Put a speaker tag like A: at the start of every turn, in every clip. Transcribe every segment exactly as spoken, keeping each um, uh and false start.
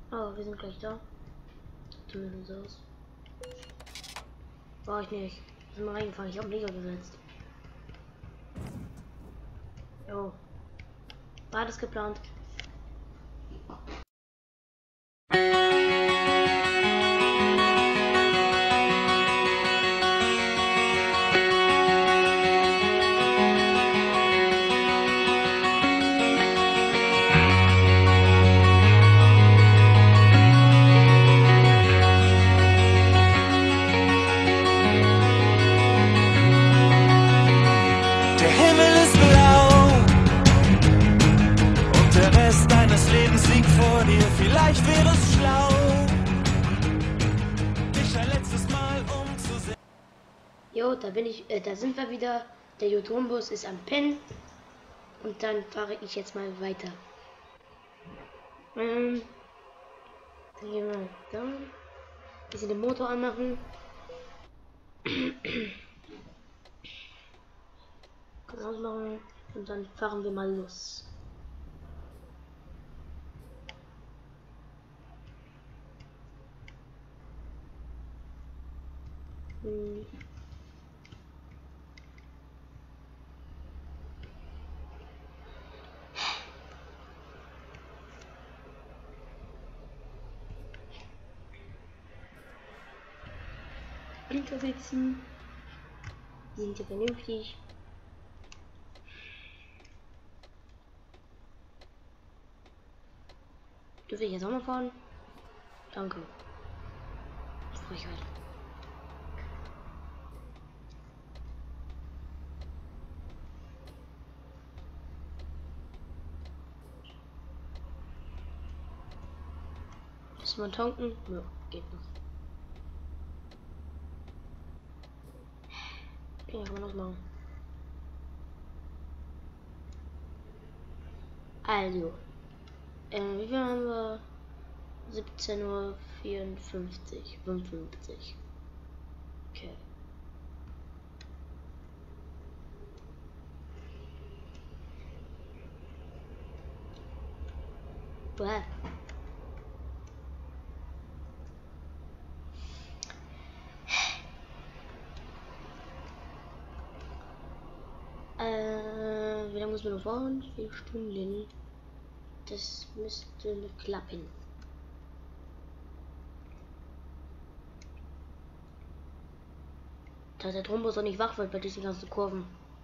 A: Oh, wir sind gleich da. Zumindest aus. War ich nicht. Sind wir reingefahren, ich habe Liga gesetzt. Jo. War das geplant?
B: Vielleicht wäre es schlau, dich ein letztes Mal umzusehen.
A: Jo, da bin ich, äh, da sind wir wieder. Der Jotunbus ist am Pennen. Und dann fahre ich jetzt mal weiter. Ähm, dann gehen wir da. Bisschen den Motor anmachen. Ausmachen. Und dann fahren wir mal los. Hm. Untersitzen. Die sind ja vernünftig. Dürfe ich jetzt auch mal fahren? Danke. Frechheit. Müssen wir tanken? Ja, geht noch. Okay, kann man noch machen. Also, äh, wie viel haben wir? siebzehn Uhr vierundfünfzig, fünfundfünfzig. Okay. Bäh. Äh, wie lange muss man noch fahren? Vier Stunden. Das müsste klappen. Da der Thrombus auch nicht wach wird bei diesen ganzen Kurven.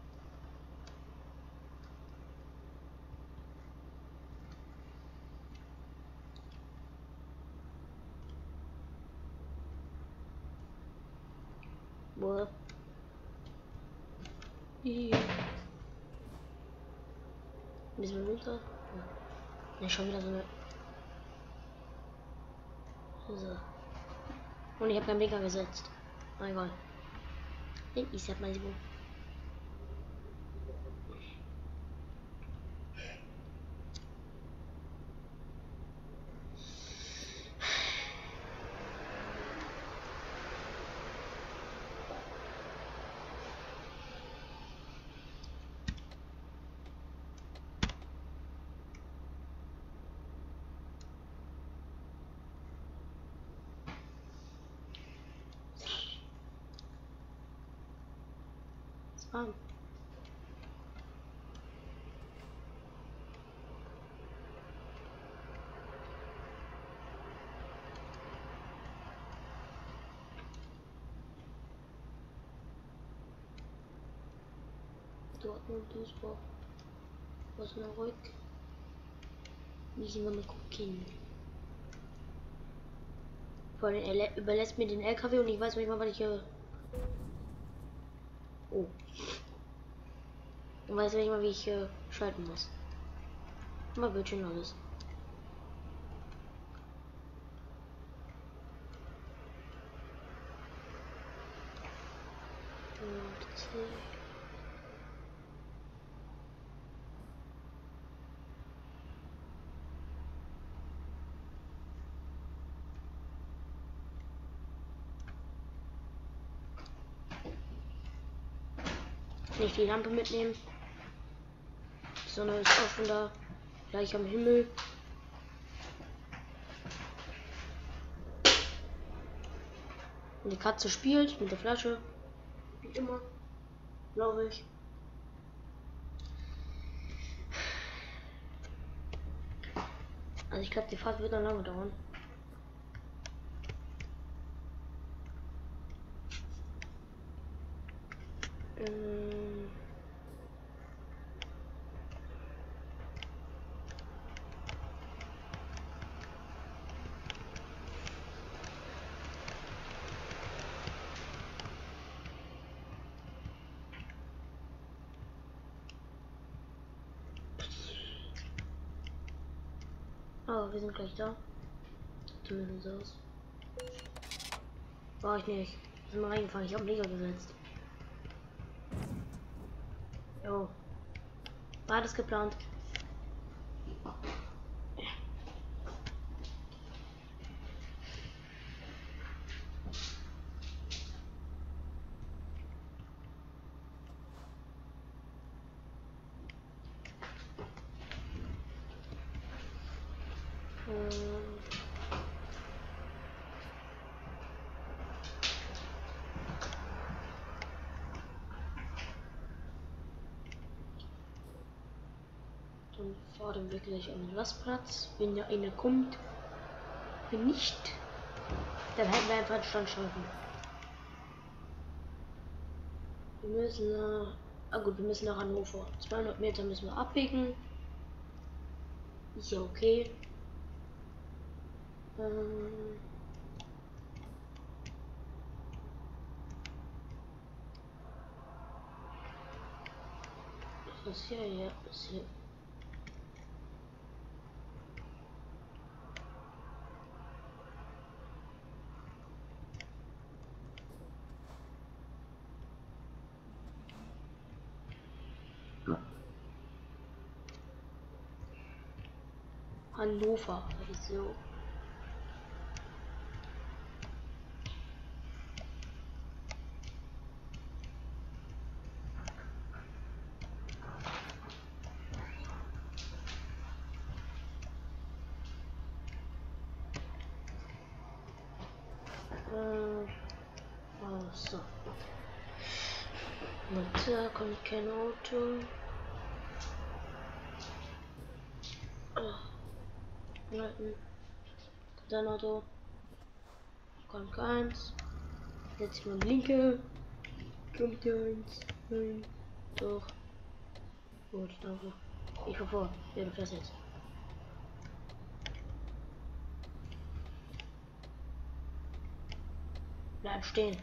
A: Boah. Müssen wir runter? Ja. Ne, schon wieder so eine. So. Und ich habe keinen Blinker gesetzt. Na egal. Ich sag mal so. Warm. Dortmund, Duisburg, Osnabrück. Müssen wir mal gucken. Vor allem, er überlässt mir den L K W und ich weiß nicht mal, was ich hier. Oh. Und weiß nicht mal, wie ich äh, schalten muss. Aber wird schon alles. Nicht die Lampe mitnehmen. Die Sonne ist auch schon da. Gleich am Himmel. Und die Katze spielt mit der Flasche. Wie immer. Glaube ich. Also ich glaube, die Fahrt wird noch lange dauern. Ähm Oh, wir sind gleich da. Zumindest so aus. War ich nicht. Sind wir reingefahren. Ich habe Liga gesetzt. Jo. War das geplant? Ähm Dann fahren wir gleich an den Rastplatz. Wenn ja einer kommt. Wenn nicht, dann hätten wir einfach den Stand schaffen. Wir müssen nach. Ah gut, wir müssen nach Hannover. zweihundert Meter müssen wir abbiegen. Ist ja okay. Ähm ist das hier? Ja, ist hier. Hannover. So. Äh, oh, so. Und da kommt kein Auto. Oh, Leuten. Dein Auto. Kommt keins. Jetzt mal linke. Kommt eins. Nein. Doch. Gut, danke. Ich fahr vor. Ja, du fährst jetzt. Bleib stehen.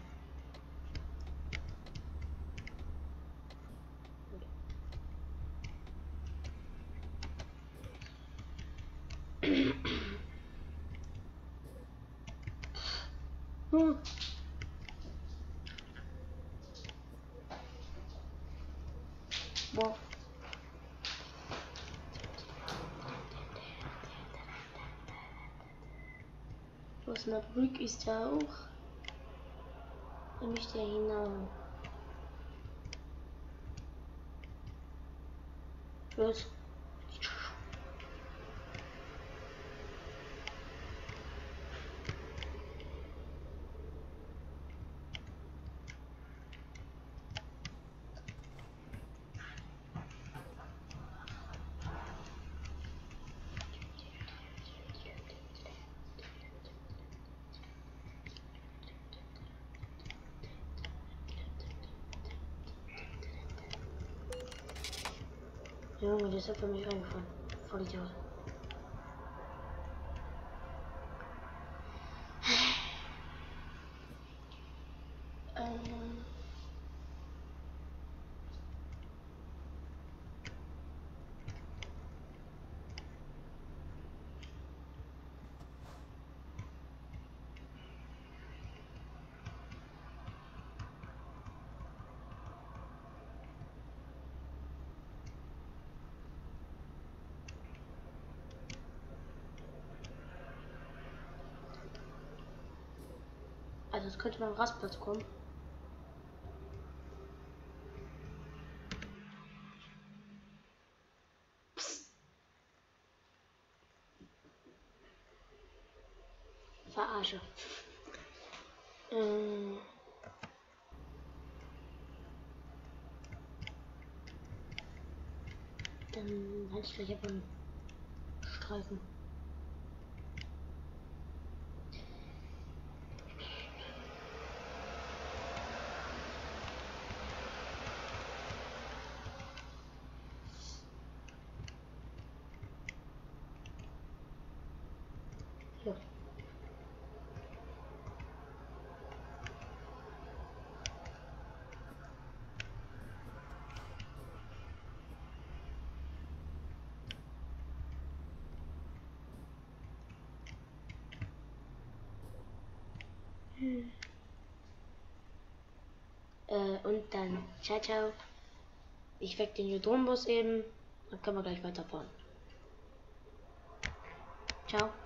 A: Hm. Boah. Osnabrück ist ja auch. Da möchte er hinaus. Los. Junge, das hat für mich reingefallen. Voll Idiot. Ähm. Also es könnte beim Rastplatz kommen. Verarsche. Äh, dann halt ich gleich einfach einen Streifen. Ja. Hm. Äh, und dann, ciao, ciao. Ich weck den Hydronbus eben. Dann können wir gleich weiterfahren. Ciao.